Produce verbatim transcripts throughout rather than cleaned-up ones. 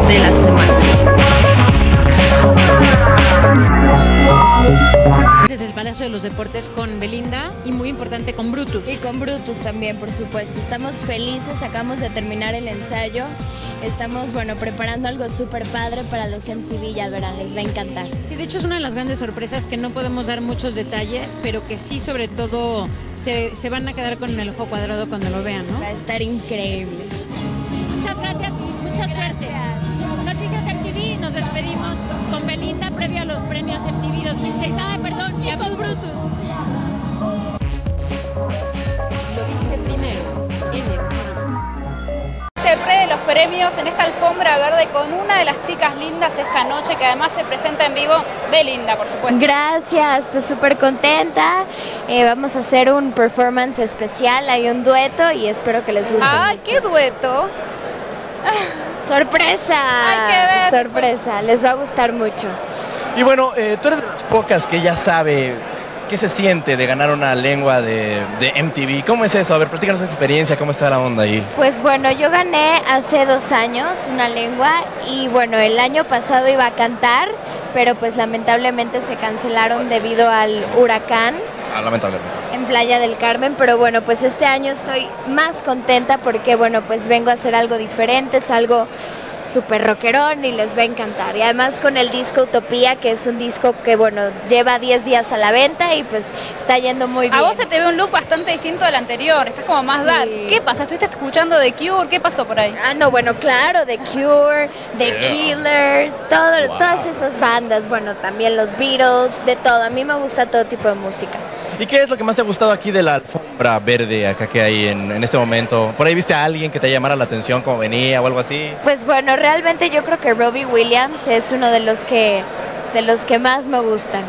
de la semana. Desde el Palacio de los Deportes con Belinda y muy importante con Brutus. Y con Brutus también, por supuesto. Estamos felices, acabamos de terminar el ensayo. Estamos, bueno, preparando algo súper padre para los M T V, ya verán, les va a encantar. Sí, de hecho es una de las grandes sorpresas que no podemos dar muchos detalles, pero que sí, sobre todo, se, se van a quedar con el ojo cuadrado cuando lo vean, ¿no? Va a estar increíble. Muchas gracias y mucha suerte. Noticias M T V, nos despedimos con Belinda previo a los premios M T V dos mil seis. ¡Ay, perdón! Y con Brutus. Lo viste primero en M T V. Pre de los premios en esta alfombra verde con una de las chicas lindas esta noche, que además se presenta en vivo, Belinda, por supuesto. Gracias, pues súper contenta. Eh, vamos a hacer un performance especial, hay un dueto y espero que les guste. ¡Ah, mucho. qué dueto! ¡Sorpresa! Hay que ver. Sorpresa, les va a gustar mucho. Y bueno, eh, tú eres de las pocas que ya sabe qué se siente de ganar una lengua de, de M T V. ¿Cómo es eso? A ver, platícanos esa experiencia, ¿cómo está la onda ahí? Pues bueno, yo gané hace dos años una lengua y bueno, el año pasado iba a cantar, pero pues lamentablemente se cancelaron debido al huracán. Ah, lamentablemente. En Playa del Carmen, pero bueno, pues este año estoy más contenta porque bueno, pues vengo a hacer algo diferente, es algo súper rockerón y les va a encantar. Y además con el disco Utopía, que es un disco que bueno, lleva diez días a la venta y pues está yendo muy bien. A vos se te ve un look bastante distinto al anterior, estás como más Sí. dark. ¿Qué pasa? ¿Estuviste escuchando The Cure? ¿Qué pasó por ahí? Ah, no, bueno, claro, The Cure, The Yeah. Killers, todo, Wow. todas esas bandas, bueno, también los Beatles, de todo. A mí me gusta todo tipo de música. ¿Y qué es lo que más te ha gustado aquí de la alfombra verde acá que hay en, en este momento? ¿Por ahí viste a alguien que te llamara la atención como venía o algo así? Pues bueno, realmente yo creo que Robbie Williams es uno de los que, de los que más me gustan.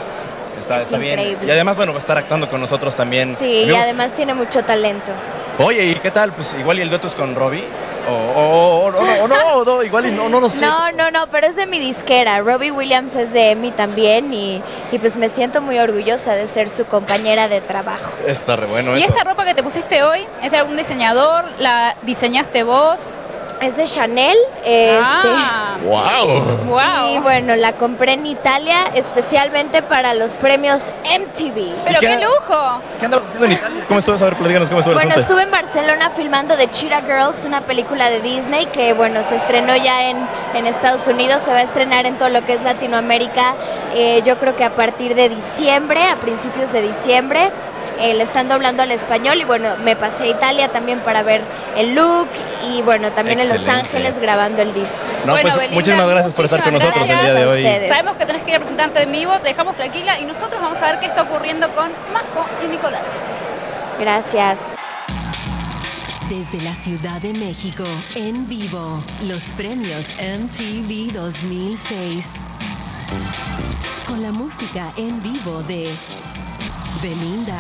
Está, Es está bien. increíble. Y además, bueno, va a estar actuando con nosotros también. Sí, y Yo- además tiene mucho talento. Oye, ¿y qué tal? Pues igual y el dueto es con Robbie. O, o, o, o no, o no, no, igual y no, no lo sé. No, no, no, pero es de mi disquera. Robbie Williams es de Emmy también y, y pues me siento muy orgullosa de ser su compañera de trabajo. Está re bueno ¿Y eso. esta ropa que te pusiste hoy, es de algún diseñador? ¿La diseñaste vos? Es de Chanel. Este, Ah, ¡Wow! wow. Y bueno, la compré en Italia especialmente para los premios M T V. Pero ¿Y qué- qué lujo. ¿Qué andabas haciendo en Italia? ¿Cómo estuvo? A ver, platícanos cómo estuvo el Bueno, asunto. estuve en Barcelona filmando The Cheetah Girls, una película de Disney que bueno, se estrenó ya en, en Estados Unidos, se va a estrenar en todo lo que es Latinoamérica, eh, yo creo que a partir de diciembre, a principios de diciembre. Eh, le están doblando al español y bueno, me pasé a Italia también para ver el look y bueno, también en Los Excelente. Ángeles grabando el disco. No, Bueno, pues Belinda, muchísimas gracias por estar con muchísimas nosotros el día de gracias a hoy. ustedes. Sabemos que tenés que ir a presentarte en vivo, te dejamos tranquila y nosotros vamos a ver qué está ocurriendo con Majo y Nicolás. Gracias. Desde la Ciudad de México, en vivo, los premios M T V dos mil seis. Con la música en vivo de Belinda.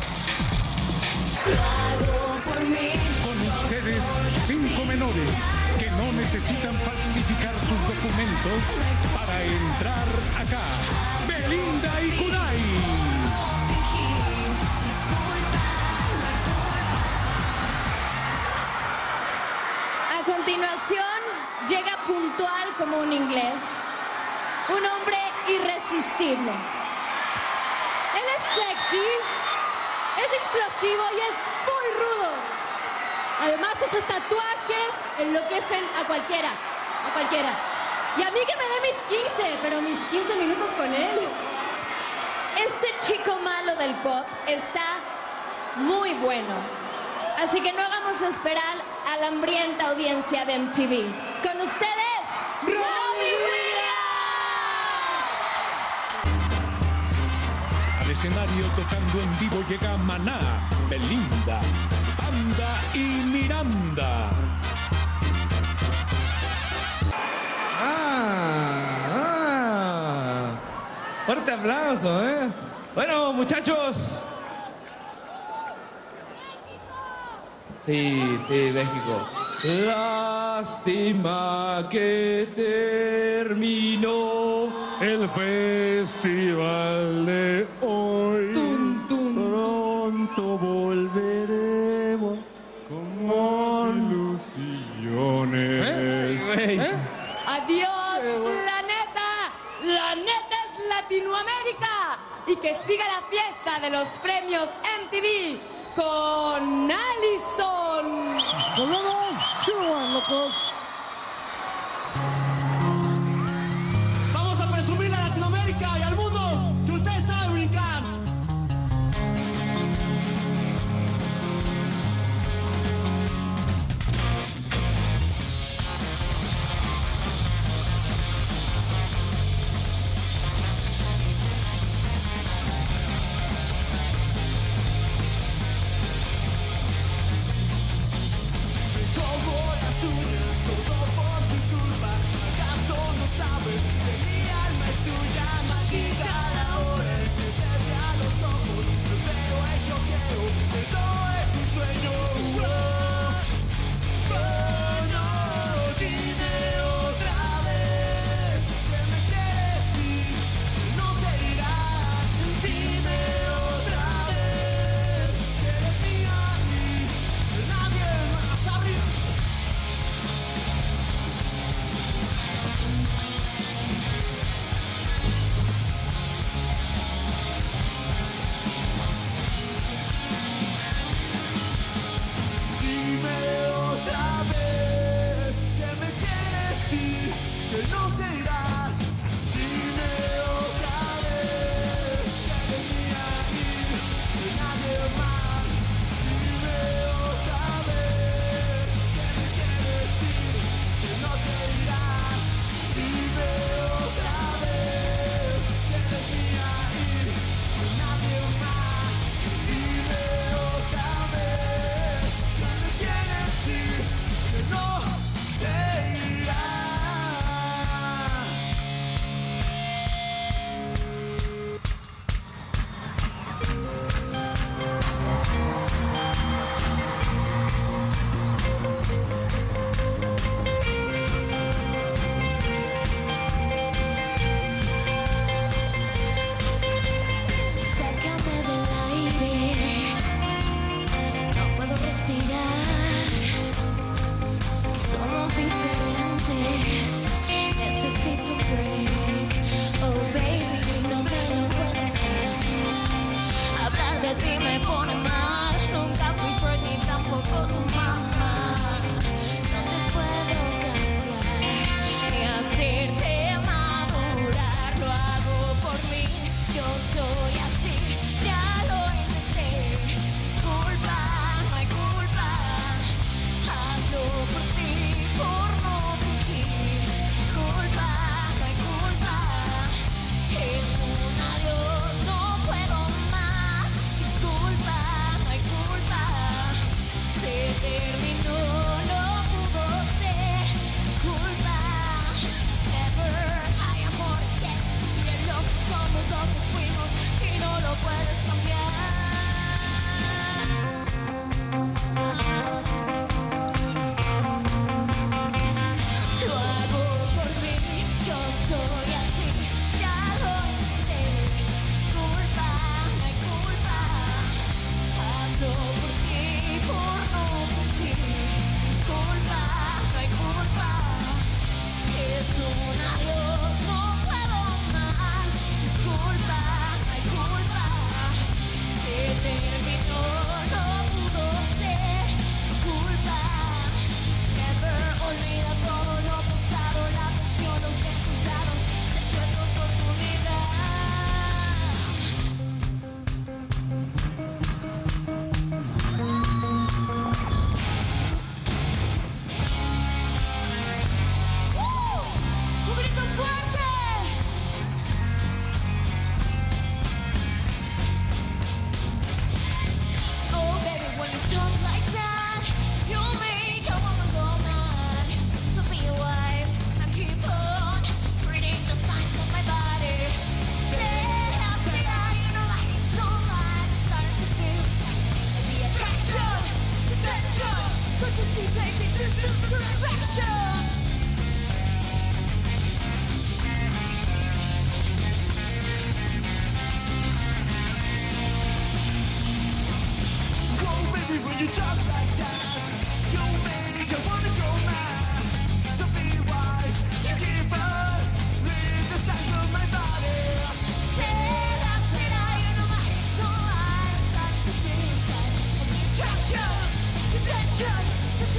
Con ustedes, cinco menores que no necesitan falsificar sus documentos para entrar acá. Belinda y Kunai. A continuación, llega puntual como un inglés, un hombre irresistible. Él es sexy, es explosivo y es muy rudo. Además, esos tatuajes enloquecen a cualquiera, a cualquiera. Y a mí que me dé mis quince, pero mis quince minutos con él. Este chico malo del pop está muy bueno. Así que no hagamos esperar a la hambrienta audiencia de M T V. Con ustedes, Robbie Williams. Al escenario tocando en vivo llega Maná, Belinda, Banda y Miranda. Ah, ah. Fuerte aplauso, ¿eh? Bueno, muchachos. Sí, sí, México. Lástima que terminó El festival de hoy. Tun, tun, Pronto volveremos con más ilusiones. ¿Eh? Güey. ¿Eh? Adiós, planeta. La neta es Latinoamérica. Y que siga la fiesta de los premios M T V con Allison. Volvemos, chihuahua, locos. Vamos a presumir a Latinoamérica y al mundo que ustedes saben brincar. Todo por tu culpa, ¿acaso no sabes que mi alma es tuya? Maldita la hora en que te vea los ojos, lo veo hecho quiero, que todo es un sueño. Oh, oh, no, dime otra vez que me quieres ir, que no te irás. Dime otra vez que eres mía y que nadie más arriba. Dime otra vez que me quieres ir, que no te irás. Dime otra vez que eres mía y que nadie más. Dime otra vez que me quieres ir, que no te irás. Dime otra vez que eres mía y que nadie más. Dime otra vez que me quieres ir, que no te irás. Sácame del aire, no puedo respirar. Somos diferentes, necesito un break. Oh baby, no me lo puedes ver. Hablar de ti me pone mal. Nunca fui Freud ni tampoco tu mamá. No te puedo cambiar ni hacerte madurar. Lo hago por mí, yo soy así, ya lo intenté. Disculpa, no hay culpa. Hazlo por ti, por no fingir. Disculpa, no hay culpa. Es un adiós, no puedo más. Disculpa, no hay culpa. Se terminó, no pudo ser culpa. Never hay amor que cambie lo que somos, lo que fuimos y no lo puedes cambiar. Lo hago por mí, yo soy así, ya lo intenté. Disculpa, no hay culpa. Hazlo por ti, por no fingir. Disculpa, no hay culpa. Es un adiós, no puedo más. Disculpa, no hay culpa. Se terminó, no pudo ser culpa. Never olvida todo lo pasado, la pasión, los besos dados. Se fue tu oportunidad. ¡Uh! ¡Un grito fuerte! Oh baby, when you talk like that, you make a woman go mad. So be wise and keep on reading the signs of my body. Say, I'll say that you know I ain't so mad. I'm starting to feel the attraction, the tension. Don't you see, baby, this is perfection. Oh baby, when you talk like that, you make I wanna go mad. So be wise, you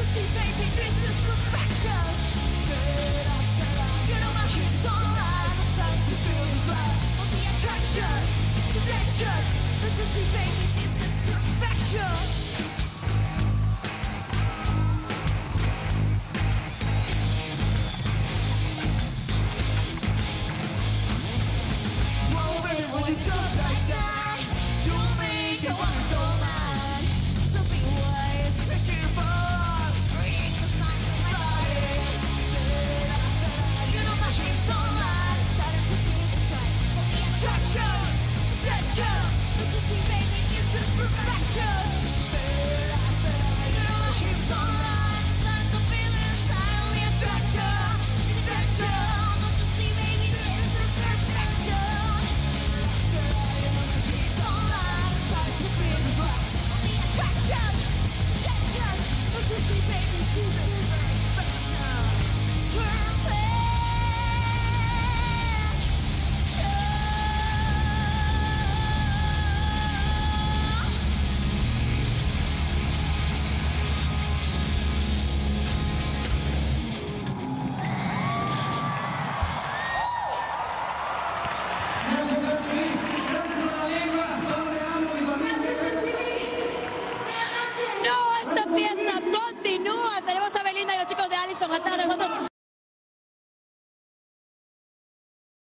see, baby, this is perfection. Será, será. You know my hips online. I'm trying to feel this life. On the attraction, the tension. Don't you see, baby, this is perfection. Whoa, baby, when you talk like that, you make it wanna go mad. Something wise, make it fun. Bring the sun to my body. You know my hips online. Starting to feel the time. On the attraction, tension. Don't you see, baby, this is perfection. You know my hips online. Starting to feel inside. On the attraction, tension. Don't you see, baby, this is perfection. No, esta fiesta continúa. Tenemos a Belinda y los chicos de Allison atrás de nosotros.